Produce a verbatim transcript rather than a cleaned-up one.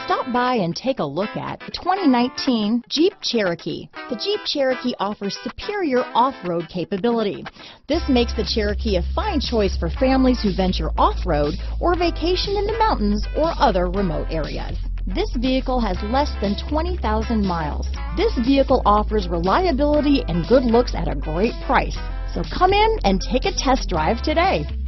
Stop by and take a look at the twenty nineteen Jeep Cherokee. The Jeep Cherokee offers superior off-road capability. This makes the Cherokee a fine choice for families who venture off-road or vacation in the mountains or other remote areas. This vehicle has less than twenty thousand miles. This vehicle offers reliability and good looks at a great price. So come in and take a test drive today.